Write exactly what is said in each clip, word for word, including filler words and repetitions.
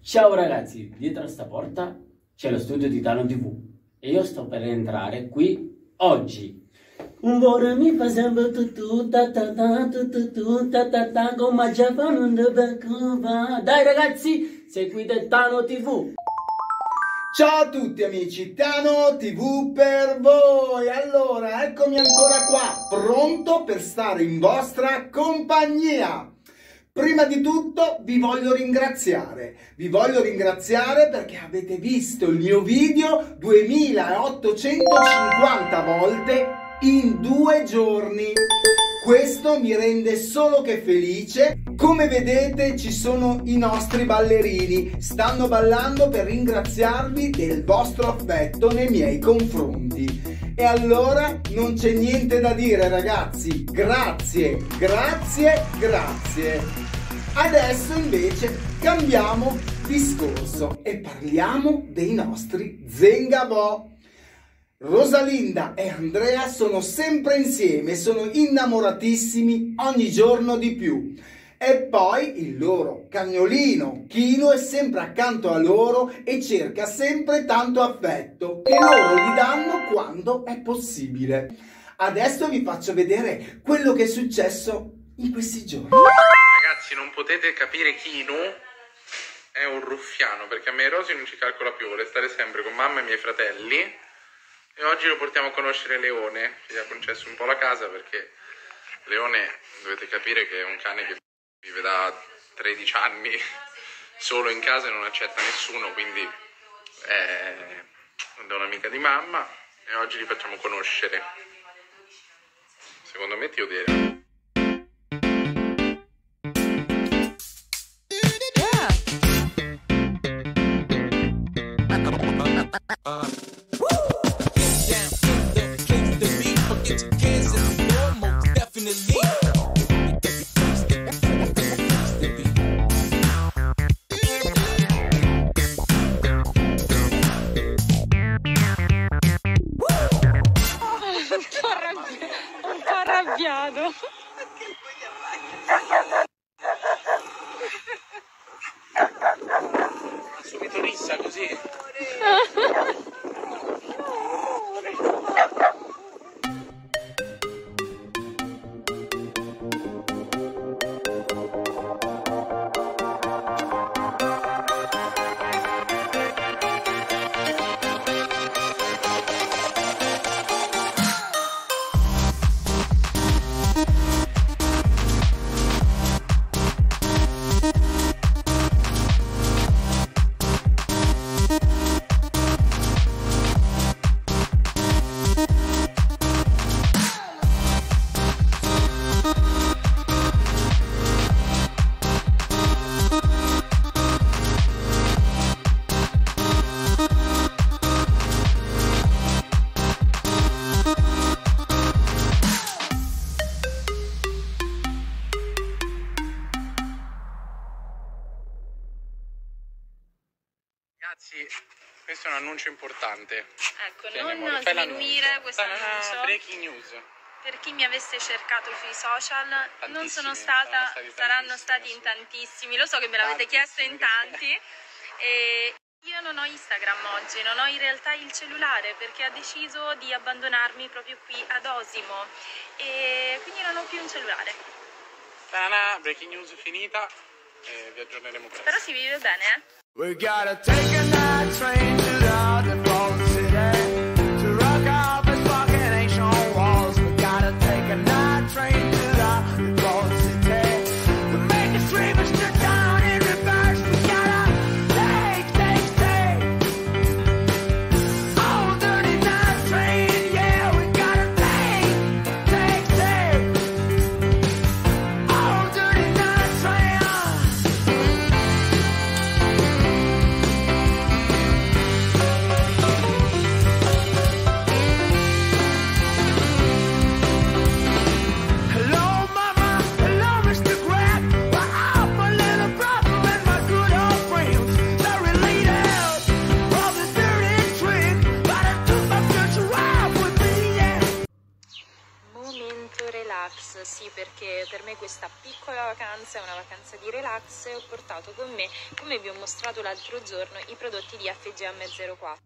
Ciao ragazzi, dietro a sta porta c'è lo studio di Tano tivù e io sto per entrare qui oggi. Un cuore mi fa sempre tutto, ta ta ta, tutto, tutto, ta ta ta, come già fanno un va. Dai ragazzi, seguite Tano tivù. Ciao a tutti amici, Tano tivù per voi. Allora, eccomi ancora qua, pronto per stare in vostra compagnia. Prima di tutto vi voglio ringraziare, vi voglio ringraziare perché avete visto il mio video duemilaottocentocinquanta volte in due giorni. Questo mi rende solo che felice. Come vedete ci sono i nostri ballerini, stanno ballando per ringraziarvi del vostro affetto nei miei confronti. E allora non c'è niente da dire ragazzi, grazie, grazie, grazie. Adesso invece cambiamo discorso e parliamo dei nostri Zengabò. Rosalinda e Andrea sono sempre insieme, sono innamoratissimi ogni giorno di più. E poi il loro cagnolino Chino è sempre accanto a loro e cerca sempre tanto affetto che loro gli danno quando è possibile. Adesso vi faccio vedere quello che è successo in questi giorni. Ragazzi, non potete capire, Chino è un ruffiano perché a me e Rosy non ci calcola più, vuole stare sempre con mamma e i miei fratelli e oggi lo portiamo a conoscere Leone, che gli ha concesso un po' la casa perché Leone, dovete capire che è un cane che vive da tredici anni solo in casa e non accetta nessuno, quindi è un'amica di mamma e oggi li facciamo conoscere. Secondo me ti odierà. Un po' arrabbiato. Subito rissa così. Ragazzi, questo è un annuncio importante. Ecco, Tieniamolo. non Fai sminuire l'annuncio. questo annuncio. Breaking news. Per chi mi avesse cercato sui social, non sono Tantissimi, stata, saranno stati saranno stati tantissimi, in tantissimi, lo so che me l'avete chiesto in tanti. E io non ho Instagram oggi, non ho in realtà il cellulare perché ha deciso di abbandonarmi proprio qui ad Osimo e quindi non ho più un cellulare. Tana, breaking news finita e vi aggiorneremo presto. Però si vive bene, eh? We gotta take a night train to the other city to rock up and fucking ancient walls. We gotta take a night train to the other city to make the streamers turn down in reverse. We gotta take, take, take oh, dirty night train, yeah. We gotta take, take, take oh, dirty night train. perché per me questa piccola vacanza è una vacanza di relax e ho portato con me, come vi ho mostrato l'altro giorno, i prodotti di F G M zero quattro,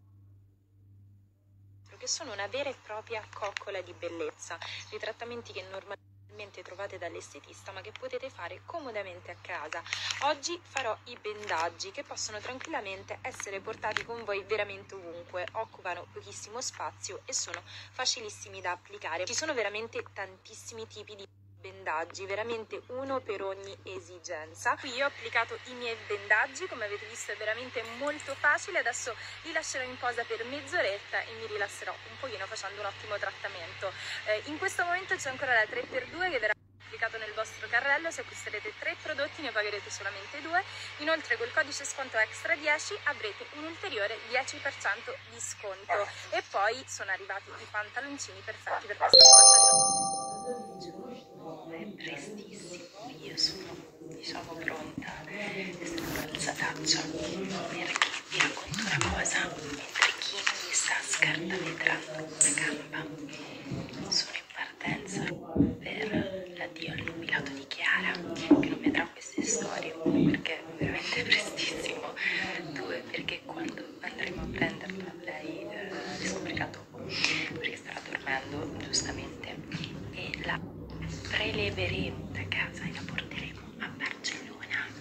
che sono una vera e propria coccola di bellezza, dei trattamenti che normalmente trovate dall'estetista ma che potete fare comodamente a casa. Oggi farò i bendaggi che possono tranquillamente essere portati con voi veramente ovunque, occupano pochissimo spazio e sono facilissimi da applicare. Ci sono veramente tantissimi tipi di bendaggi, veramente uno per ogni esigenza. Qui io ho applicato i miei bendaggi, come avete visto è veramente molto facile. Adesso li lascerò in posa per mezz'oretta e mi rilasserò un pochino facendo un ottimo trattamento. Eh, in questo momento c'è ancora la tre per due che verrà applicato nel vostro carrello. Se acquisterete tre prodotti ne pagherete solamente due. Inoltre col codice sconto extra dieci avrete un ulteriore dieci per cento di sconto. E poi sono arrivati i pantaloncini perfetti per questa nuova stagione. È prestissimo, io sono diciamo pronta, è stata l'alzataccia perché vi racconto una cosa, mentre chi mi sta scartavetrando la gamba sono in partenza per l'addio al nubilato di Chiara, che non vedrà queste storie perché è veramente prestissimo. Due, perché quando andremo a prenderla lei eh, scoprirà dopo perché starà dormendo giustamente e la preleveremo da casa e la porteremo a Barcellona.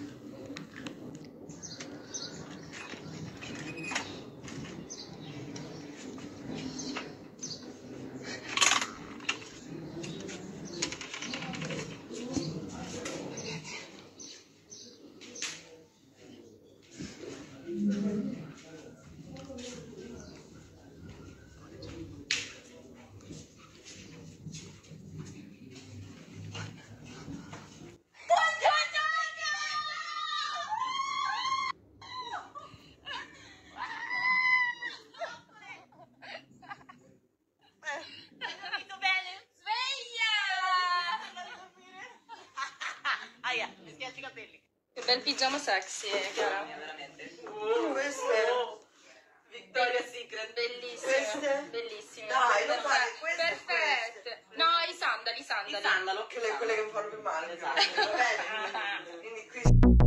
Che bel pigiama sexy, Chiara. Veramente. Uh, questo è Victoria's Secret. Bellissime, Queste? bellissime. Dai, non fare queste. Perfette. Queste. No, i sandali, i sandali. Il sandalo, quelle, quelle che mi fanno più male. Esatto. Va bene. Quindi qui.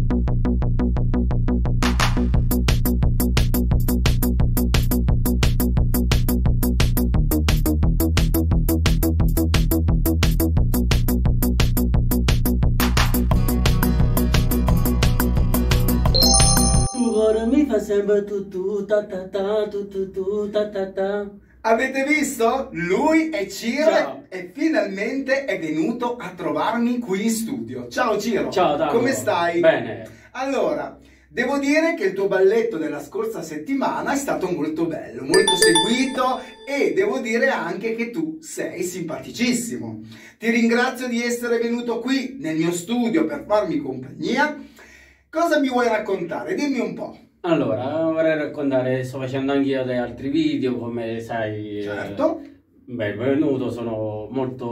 Mi fa sempre tu tu ta ta ta tu tu tu ta ta ta. Avete visto? Lui è Ciro Ciao. e finalmente è venuto a trovarmi qui in studio. Ciao Ciro. Ciao Dago. Come stai? Bene. Allora, devo dire che il tuo balletto della scorsa settimana è stato molto bello, molto seguito e devo dire anche che tu sei simpaticissimo. Ti ringrazio di essere venuto qui nel mio studio per farmi compagnia. Cosa mi vuoi raccontare? Dimmi un po'. Allora, vorrei raccontare, sto facendo anche io degli altri video, come sai. Certo. Eh, beh, benvenuto, sono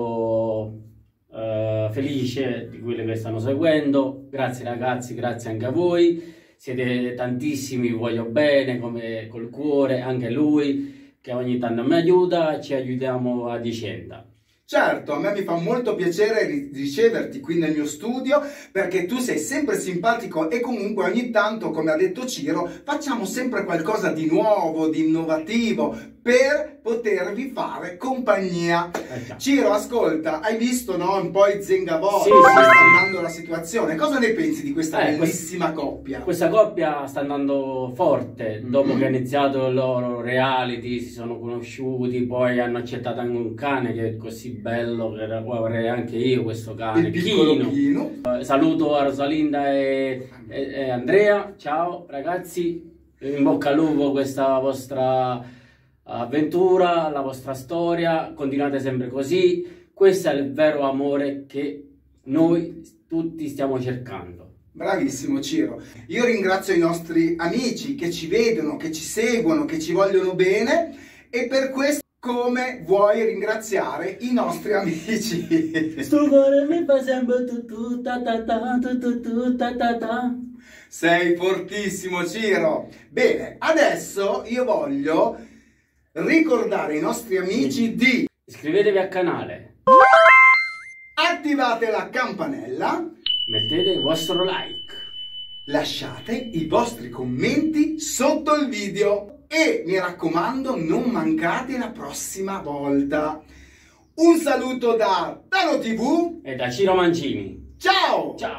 molto eh, felice di quelli che stanno seguendo. Grazie ragazzi, grazie anche a voi. Siete tantissimi, vi voglio bene, come col cuore, anche lui, che ogni tanto mi aiuta, ci aiutiamo a vicenda. Certo, a me mi fa molto piacere ri- riceverti qui nel mio studio perché tu sei sempre simpatico e comunque ogni tanto, come ha detto Ciro, facciamo sempre qualcosa di nuovo, di innovativo per potervi fare compagnia. Eh già. Ciro, ascolta, hai visto, no, un po' i Zengavò, Sì, come sì, sta sì. andando la situazione? Cosa ne pensi di questa Eh, bellissima coppia? Questa coppia sta andando forte, dopo Mhm. che ha iniziato il loro reality, si sono conosciuti, poi hanno accettato anche un cane che è così bello, che era- vorrei anche io questo cane, Il piccolo Chino. Chino. Eh, Saluto a Rosalinda e, e- e Andrea, ciao ragazzi, in bocca al lupo questa vostra avventura, la vostra storia, continuate sempre così, questo è il vero amore che noi tutti stiamo cercando. Bravissimo Ciro. Io ringrazio i nostri amici che ci vedono, che ci seguono, che ci vogliono bene e per questo come vuoi ringraziare i nostri amici? Sto cuore mi fa sempre tu tu ta ta ta tu tu tu ta ta ta. Sei fortissimo Ciro. Bene, adesso io voglio ricordare ai nostri amici di Iscrivetevi al canale. attivare attivate la campanella, mettete il vostro like, lasciate i vostri commenti sotto il video e mi raccomando non mancate la prossima volta. Un saluto da Tano tivù e da Ciro Mancini. Ciao! Ciao!